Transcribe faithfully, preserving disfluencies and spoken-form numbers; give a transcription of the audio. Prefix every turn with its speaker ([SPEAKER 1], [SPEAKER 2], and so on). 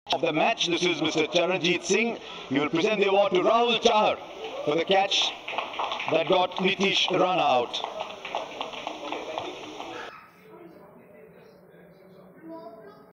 [SPEAKER 1] of the match. This is Mister Charanjit Singh. He will present the award to Rahul Chahar for the catch that got Nitish run out.